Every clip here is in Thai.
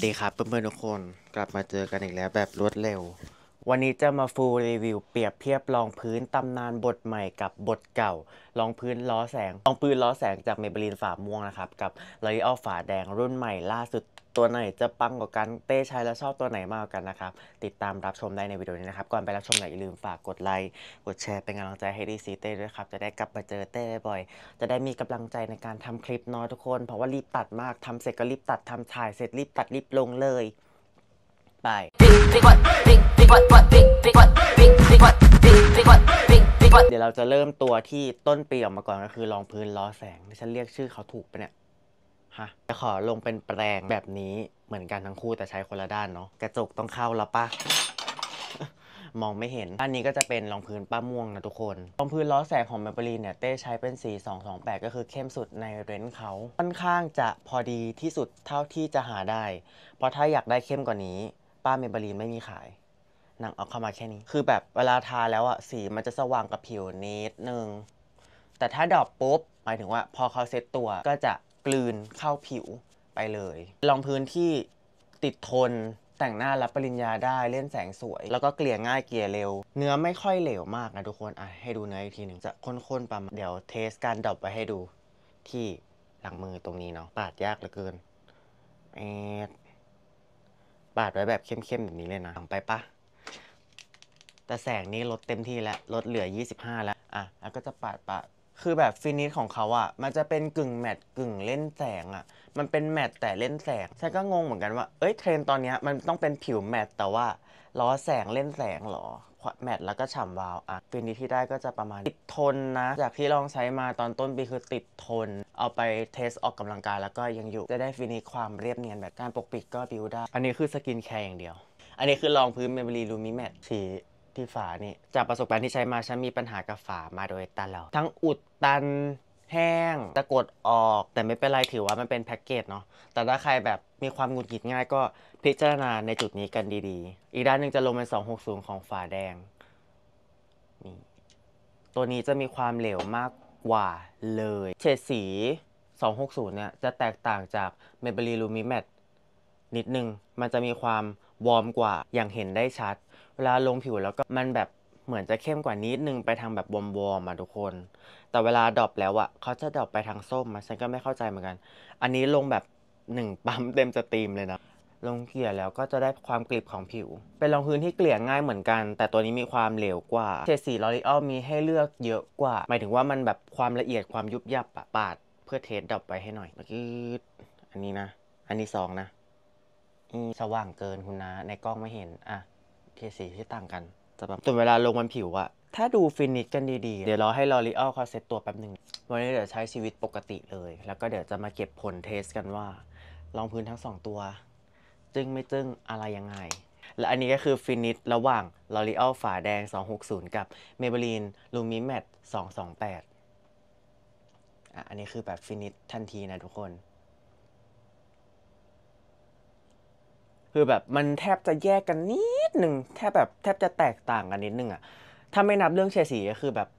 ดีครับเพื่อนๆทุกคนกลับมาเจอกันอีกแล้วแบบรวดเร็ววันนี้จะมาฟูลรีวิวเปรียบเทียบรองพื้นตำนานบทใหม่กับบทเก่ารองพื้นล้อแสงรองพื้นล้อแสงจากเมเบลีนฝาม่วงนะครับกับลอรีออลฝาแดงรุ่นใหม่ล่าสุดตัวไหนจะปังกว่ากันเต้ใช้แล้วชอบตัวไหนมากกว่ากันนะครับติดตามรับชมได้ในวิดีโอนี้นะครับก่อนไปรับชมอย่าลืมฝากกดไลค์กดแชร์เป็นกำลังใจให้ดีซีเต้ด้วยครับจะได้กลับมาเจอเต้บ่อยจะได้มีกำลังใจในการทำคลิปเนาะทุกคนเพราะว่ารีบตัดมากทำเสร็จก็รีบตัดทำถ่ายเสร็จรีบตัดรีบลงเลยไปเดี๋ยวเราจะเริ่มตัวที่ต้นปีออกมาก่อนก็คือรองพื้นล้อแสงฉันเรียกชื่อเขาถูกปะเนี่ยฮะจะขอลงเป็นแปลงแบบนี้เหมือนกันทั้งคู่แต่ใช้คนละด้านเนาะกระจกต้องเข้าแล้วปะ มองไม่เห็นอันนี้ก็จะเป็นรองพื้นป้าม่วงนะทุกคนรองพื้นล้อแสงของ Maybelline เนี่ยเต้ใช้เป็นสี228ก็คือเข้มสุดในเรนจ์เขาค่อนข้างจะพอดีที่สุดเท่าที่จะหาได้เพราะถ้าอยากได้เข้มกว่านี้ป้า Maybelline ไม่มีขายนางเอาเข้ามาแค่นี้คือแบบเวลาทาแล้วอะสีมันจะสว่างกับผิวนิดนึงแต่ถ้าดรอปปุ๊บหมายถึงว่าพอเขาเซ็ตตัวก็จะกลืนเข้าผิวไปเลยรองพื้นที่ติดทนแต่งหน้ารับปริญญาได้เล่นแสงสวยแล้วก็เกลี่ยง่ายเกลี่ยเร็วเนื้อไม่ค่อยเหลวมากนะทุกคนให้ดูเนื้ออีกทีหนึ่งจะข้นๆประมาณเดี๋ยวเทสการดรอปไปให้ดูที่หลังมือตรงนี้เนาะปาดยากเหลือเกินปาดไว้แบบเข้มๆแบบนี้เลยนะไปปะแต่แสงนี้ลดเต็มที่แล้วลดเหลือ25แล้วแล้วก็จะปาดคือแบบฟินิชของเขามันจะเป็นกึ่งแมตต์กึ่งเล่นแสงมันเป็นแมตต์แต่เล่นแสงฉันก็งงเหมือนกันว่าเทรนตอนนี้มันต้องเป็นผิวแมตต์แต่ว่าล้อแสงเล่นแสงหรอแมตต์แล้วก็ฉ่ำวาวฟินิชที่ได้ก็จะประมาณติดทนนะจากที่ลองใช้มาตอนต้นปีคือติดทนเอาไปเทสออกกำลังกายแล้วก็ยังอยู่จะได้ฟินิชความเรียบเนียนแบบการปกปิดก็บิวได้อันนี้คือสกินแคร์อย่างเดียวอันนี้คือรองพื้น Maybelline Lumi Matte สีที่ฝานี่จากประสบการณ์ที่ใช้มาฉันมีปัญหากับฝามาโดยตลอดทั้งอุดตันแห้งจะกดออกแต่ไม่เป็นไรถือว่ามันเป็นแพ็กเกจเนาะแต่ถ้าใครแบบมีความหงุดหงิดง่ายก็พิจารณาในจุดนี้กันดีๆอีกด้านหนึ่งจะลงเป็น260ของฝาแดงนี่ตัวนี้จะมีความเหลวมากกว่าเลยเฉดสี260เนี่ยจะแตกต่างจาก Maybelline Lumi Matte นิดนึงมันจะมีความวอร์มกว่าอย่างเห็นได้ชัดเวลาลงผิวแล้วก็มันแบบเหมือนจะเข้มกว่านิดนึงไปทางแบบวอร์มทุกคนแต่เวลาดรอปแล้วเขาจะดรอปไปทางส้มฉันก็ไม่เข้าใจเหมือนกันอันนี้ลงแบบ1ปั๊มเต็มสตรีมเลยนะลงเกลี่ยแล้วก็จะได้ความกริบของผิวเป็นรองพื้นที่เกลี่ยง่ายเหมือนกันแต่ตัวนี้มีความเหลวกว่าเฉดสีลอรีออลมีให้เลือกเยอะกว่าหมายถึงว่ามันแบบความละเอียดความยุบยับปาดเพื่อเทสดรอปไปให้หน่อยเมื่อกี้อันนี้นะอันนี้2นะสว่างเกินคุณนะในกล้องไม่เห็นเทียสีที่ต่างกันส่วนเวลาลงบนผิวถ้าดูฟินิชกันดีๆเดี๋ยวรอให้ลอรีออลเขาเซตตัวแป๊บหนึ่งวันนี้เดี๋ยวใช้ชีวิตปกติเลยแล้วก็เดี๋ยวจะมาเก็บผลเทสกันว่ารองพื้นทั้ง2ตัวจึ้งไม่จึ้งอะไรยังไงและอันนี้ก็คือฟินิชระหว่างลอรีออลฝาแดง260กับ Maybelline Lumi Matte 228อันนี้คือแบบฟินิชทันทีนะทุกคนคือแบบมันแทบจะแยกกันนิดนึงแทบจะแตกต่างกันนิดนึงถ้าไม่นับเรื่องเฉดสีก็คือแบบ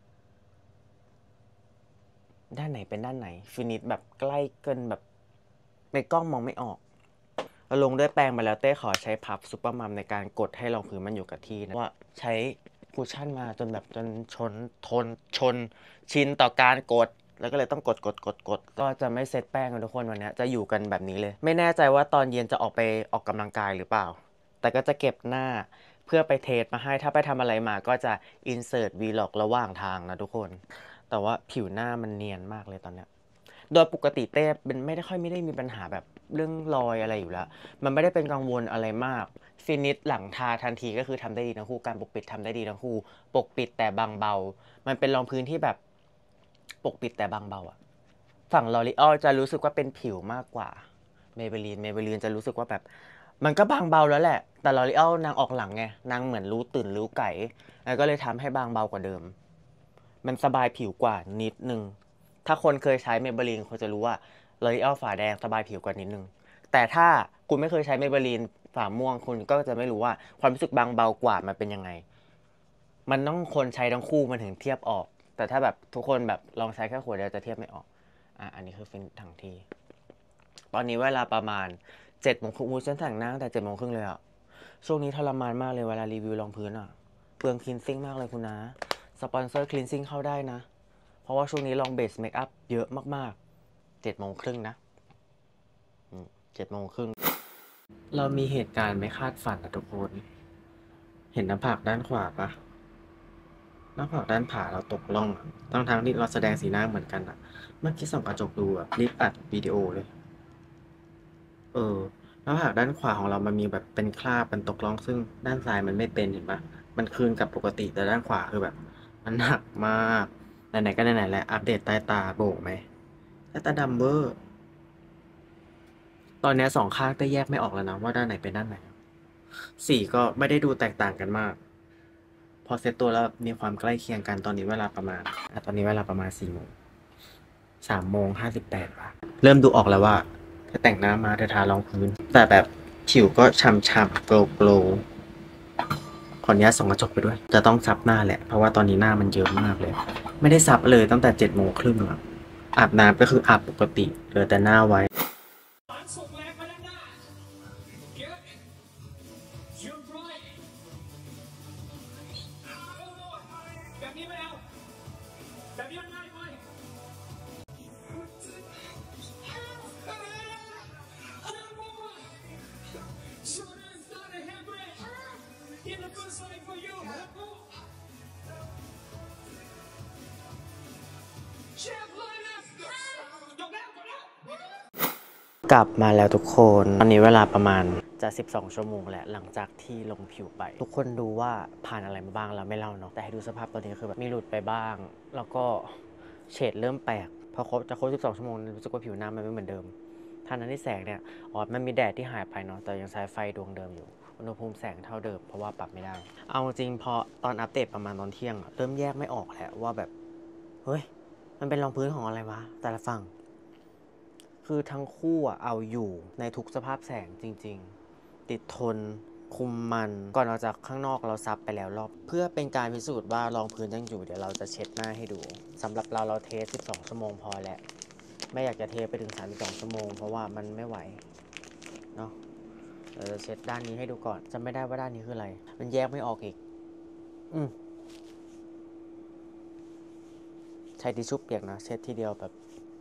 ด้านไหนเป็นด้านไหนฟินิชแบบใกล้เกินแบบในกล้องมองไม่ออกลงด้วยแปรงไปแล้วเต้ขอใช้พับซุปเปอร์มัมในการกดให้รองพื้นมันอยู่กับที่นะว่าใช้คุชชั่นมาจนชนชินต่อการกดแล้วก็เลยต้องกดก็จะไม่เซตแป้งกันทุกคนวันนี้จะอยู่กันแบบนี้เลยไม่แน่ใจว่าตอนเย็นจะออกไปออกกำลังกายหรือเปล่าแต่ก็จะเก็บหน้าเพื่อไปเทสมาให้ถ้าไปทำอะไรมาก็จะอินเสิร์ตวีล็อกระหว่างทางนะทุกคนแต่ว่าผิวหน้ามันเนียนมากเลยตอนเนี้ยโดยปกติเต้เป็นไม่ได้มีปัญหาแบบเรื่องรอยอะไรอยู่แล้วมันไม่ได้เป็นกังวลอะไรมากฟินิชหลังทาทันทีก็คือทำได้ดีทั้งคู่การปกปิดทำได้ดีทั้งคู่ปกปิดแต่บางเบามันเป็นรองพื้นที่แบบปกปิดแต่บางเบาฝั่งลอรีออลจะรู้สึกว่าเป็นผิวมากกว่าเมเบลีนจะรู้สึกว่าแบบมันก็บางเบาแล้วแหละแต่ลอรีออลนางออกหลังไงนางเหมือนรู้ตื่นรู้ไก่แล้วก็เลยทำให้บางเบากว่าเดิมมันสบายผิวกว่านิดนึงถ้าคนเคยใช้เมเบลีนคนจะรู้ว่าลอรีออลฝาแดงสบายผิวกว่านิดนึงแต่ถ้าคุณไม่เคยใช้เมเบลีนฝาม่วงคุณก็จะไม่รู้ว่าความรู้สึกบางเบากว่ามันเป็นยังไงมันต้องคนใช้ทั้งคู่มันถึงเทียบออกแต่ถ้าแบบทุกคนแบบลองใช้แค่ขวดเดียวจะเทียบไม่ออกอันนี้คือฟินทั้งทีตอนนี้เวลาประมาณ 7 โมงครึ่งฉันแต่งหน้าตั้งแต่7 โมงครึ่งเลยอะช่วงนี้ทรมานมากเลยเวลารีวิวรองพื้นอะเปลืองคลีนซิ่งมากเลยคุณนะสปอนเซอร์คลีนซิ่งเข้าได้นะเพราะว่าช่วงนี้ลองเบสเมคอัพเยอะมากๆ7 โมงครึ่งนะ7 โมงครึ่งเรามีเหตุการณ์ไม่คาดฝันนะทุกคนเห็นหน้าผากด้านขวาปะหน้าผากด้านขวาเราตกล่องทั้งที่เราแสดงสีหน้าเหมือนกันอะเมื่อกี้ส่องกระจกดูอะรีบอัดวิดีโอเลยหน้าผากด้านขวาของเรามันมีแบบเป็นคราบเป็นตกล่องซึ่งด้านซ้ายมันไม่เป็นเห็นปะมันคืนกับปกติแต่ด้านขวาคือแบบมันหนักมากไหนๆก็ไหนๆแล้วอัปเดตใต้ตาโบกไหมใต้ตาดำเวอร์ตอนนี้2 ข้างได้แยกไม่ออกแล้วนะว่าด้านไหนเป็นด้านไหนสีก็ไม่ได้ดูแตกต่างกันมากพอเซตตัวแล้วมีความใกล้เคียงกันตอนนี้เวลาประมาณ4 โมง3:58 บาทเริ่มดูออกแล้วว่าถ้าแต่งหน้ามาจะทารองพื้นแต่แบบผิวก็ฉ่ำๆโกลว์ขออนุญาตส่องกระจกไปด้วยจะต้องซับหน้าแหละเพราะว่าตอนนี้หน้ามันเยอะมากเลยไม่ได้ซับเลยตั้งแต่7 โมงครึ่งอาบน้ำก็คืออาบปกติเหลือแต่หน้าไว้กลับมาแล้วทุกคนตอนนี้เวลาประมาณจะ12 ชั่วโมงแล้วหลังจากที่ลงผิวไปทุกคนดูว่าผ่านอะไรมาบ้างเราไม่เล่าเนาะแต่ให้ดูสภาพตอนนี้คือแบบมีหลุดไปบ้างแล้วก็เฉดเริ่มแปลกพอครบ12 ชั่วโมงรู้สึกว่าผิวหน้ามันไม่เหมือนเดิมทั้งที่แสงเนี่ยมันมีแดดที่หายไปเนาะแต่ยังใช้ไฟดวงเดิมอยู่อุณหภูมิแสงเท่าเดิมเพราะว่าปรับไม่ได้เอาจริงพอตอนอัปเดตประมาณตอนเที่ยงเริ่มแยกไม่ออกแล้วว่าแบบเฮ้ยมันเป็นรองพื้นของอะไรวะแต่ละฝั่งคือทั้งคู่เอาอยู่ในทุกสภาพแสงจริงๆติดทนคุมมันก่อนออกจากข้างนอกเราซับไปแล้วรอบเพื่อเป็นการพิสูจน์ว่ารองพื้นยังอยู่เดี๋ยวเราจะเช็ดหน้าให้ดูสำหรับเราเทส12 ชั่วโมงพอแล้วไม่อยากจะเทไปถึง32 ชั่วโมงเพราะว่ามันไม่ไหวเนาะเราจะเช็ดด้านนี้ให้ดูก่อนจำไม่ได้ว่าด้านนี้คืออะไรมันแยกไม่ออกอีกใช้ทิชชู่เปียกนะเช็ดทีเดียวแบบ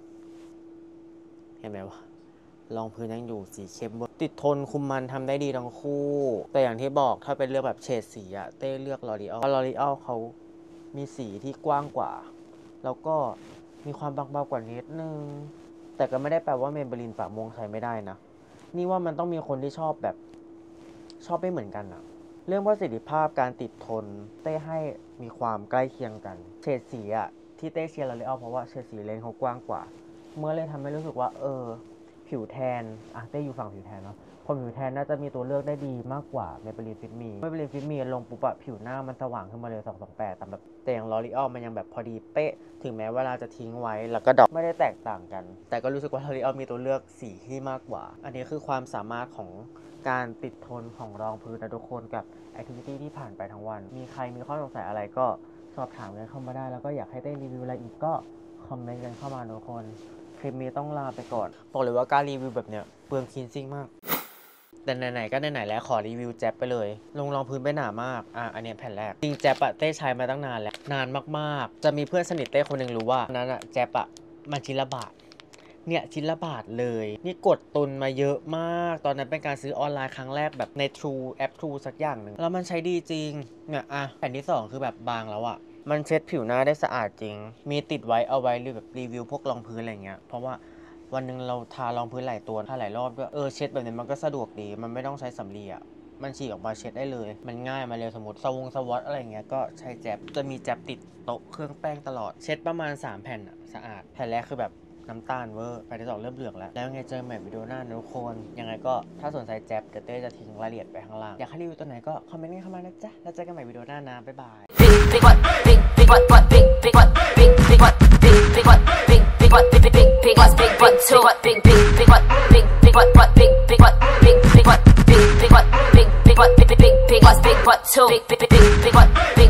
เห็นไหมวะรองพื้นยังอยู่สีเข้มติดทนคุมมันทำได้ดีทั้งคู่แต่อย่างที่บอกถ้าเป็นเลือกแบบเฉดสีเต้เลือกลอรีอัลเพราะลอรีอัลเขามีสีที่กว้างกว่าแล้วก็มีความบางเบากว่านิดนึงแต่ก็ไม่ได้แปลว่าเมเบลินปากม่วงใช้ไม่ได้นะนี่ว่ามันต้องมีคนที่ชอบไม่เหมือนกันเรื่องประสิทธิภาพการติดทนเต้ให้มีความใกล้เคียงกันเฉดสีที่เต้เชียร์ลอรีอัลเพราะว่าเฉดสีเลนเขากว้างกว่าเมื่อเลยทำให้รู้สึกว่าผิวแทนเต้อยู่ฝั่งผิวแทนเนาะคนผิวแทนน่าจะมีตัวเลือกได้ดีมากกว่าเมเบลินฟิตมีลงปุ๊บผิวหน้ามันสว่างขึ้นมาเลย228แต่อย่างลอรีอัลมันยังแบบพอดีเป๊ะถึงแม้เวลาจะทิ้งไว้แล้วก็ดอกไม่ได้แตกต่างกันแต่ก็รู้สึกว่าลอรีอัลมีตัวเลือกสีที่มากกว่าอันนี้คือความสามารถของการติดทนของรองพื้นนะทุกคนกับแอคทิวิตี้ที่ผ่านไปทั้งวันมีใครมีข้อสงสัยอะไรก็สอบถามกันเข้ามาได้แล้วก็อยากให้เต้รีวิวอะไรอีกก็คอมเมนต์กันเข้ามาทุกคนคลิปนี้ต้องลาไปก่อนบอกเลยว่าการรีวิวแบบเนี้ยเปลืองคลีนซิ่งมากแต่ไหนๆก็ไหนๆแล้วขอรีวิวแจ๊บไปเลยลงรองพื้นไปหนามากอันนี้แผ่นแรกจริงแจ๊บเต้ใช้มาตั้งนานแล้วนานมากๆจะมีเพื่อนสนิทเต้คนนึงรู้ว่านั้นแจ๊บมันชิ้นละบาทเนี่ยชิ้นละบาทเลยนี่กดตุนมาเยอะมากตอนนั้นเป็นการซื้อออนไลน์ครั้งแรกแบบใน True แอป True สักอย่างหนึ่งแล้วมันใช้ดีจริงเนี่ยแผ่นที่2คือแบบบางแล้วมันเช็ดผิวหน้าได้สะอาดจริงมีติดไว้เอาไว้แบบรีวิวพวกรองพื้นอะไรเงี้ยเพราะว่าวันนึงเราทารองพื้นหลายตัวทาหลายรอบด้วยเช็ดแบบนี้มันก็สะดวกดีมันไม่ต้องใช้สำลีมันฉีกออกมาเช็ดได้เลยมันง่ายมาเร็วสมมติสวอตอะไรเงี้ยก็ใช้แจ๊บจะมีแจ๊บติดโต๊ะเครื่องแป้งตลอดเช็ดประมาณ3 แผ่นสะอาดแผ่นแรกคือแบบน้ำตาลเวอร์แผ่นที่2เริ่มเหลืองแล้วยังไงเจอใหม่วิดีโอหน้าทุกคนยังไงก็ถ้าสนใจแจ๊บเดี๋ยวเต้จะทิ้งรายละเอียดไปข้างล่างอยากให้รีวิวตัวไหนก็คอมเมนต์กันเข้ามานะจ๊ะแล้วเจอกันใหม่วิดีโอหน้านะบ๊ายบายbig what big what big what big what big what big what big what big what two what big what big what big what big what big what big what two big what